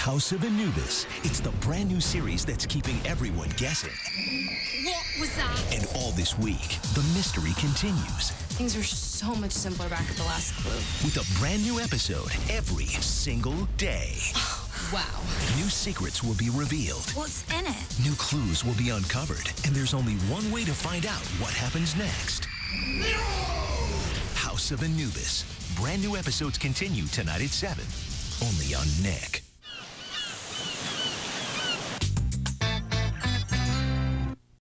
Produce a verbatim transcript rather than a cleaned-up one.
House of Anubis. It's the brand new series that's keeping everyone guessing. What was that? And all this week, the mystery continues. Things were so much simpler back at the last clue. With a brand new episode every single day. Wow. New secrets will be revealed. What's in it? New clues will be uncovered. And there's only one way to find out what happens next. No! House of Anubis. Brand new episodes continue tonight at seven. Only on Nick.